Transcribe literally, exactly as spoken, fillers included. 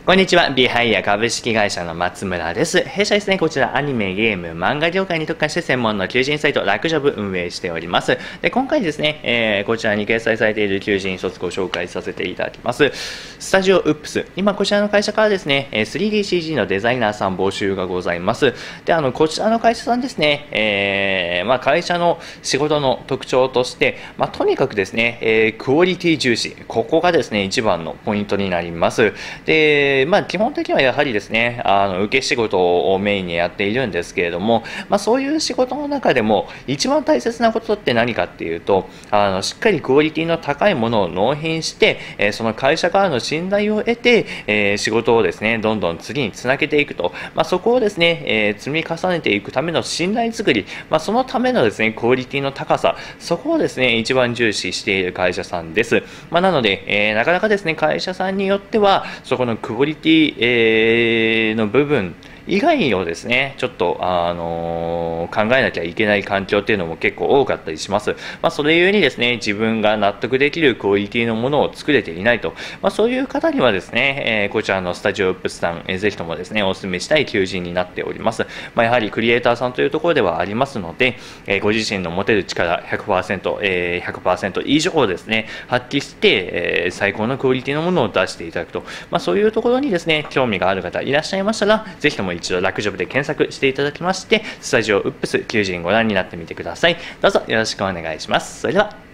こんにちは。ビハイヤ株式会社の松村です。弊社ですね、こちらアニメ、ゲーム、漫画業界に特化して専門の求人サイト、楽ジョブ運営しております。で、今回ですね、えー、こちらに掲載されている求人一つご紹介させていただきます。スタジオウップス。今、こちらの会社からですね、スリーディーシージー のデザイナーさん募集がございます。で、あの、こちらの会社さんですね、えー、まあ、会社の仕事の特徴として、まあ、とにかくですね、えー、クオリティ重視。ここがですね、一番のポイントになります。で、まあ、基本的にはやはりですね、あの受け仕事をメインにやっているんですけれども、まあ、そういう仕事の中でも一番大切なことって何かっていうと、あのしっかりクオリティの高いものを納品して、えー、その会社からの信頼を得て、えー、仕事をですねどんどん次につなげていくと、まあ、そこをですね、えー、積み重ねていくための信頼作り、まあ、そのためのですねクオリティの高さ、そこをですね一番重視している会社さんです。まあ、なので、えー、なかなかですね会社さんによってはそこのクオリティ、えー、の部分以外をですね、ちょっと、あのー、考えなきゃいけない環境っていうのも結構多かったりします。まあ、それゆえにですね、自分が納得できるクオリティのものを作れていないと。まあ、そういう方にはですね、えー、こちらのスタジオウップスさん、えー、ぜひともですね、お勧めしたい求人になっております。まあ、やはりクリエイターさんというところではありますので、えー、ご自身の持てる力ひゃくパーセント、えー、ひゃくパーセント以上をですね、発揮して、えー、最高のクオリティのものを出していただくと。まあ、そういうところにですね、興味がある方いらっしゃいましたら、ぜひとも一度楽ジョブで検索していただきまして、スタジオウップス求人ご覧になってみてください。どうぞよろしくお願いします。それでは。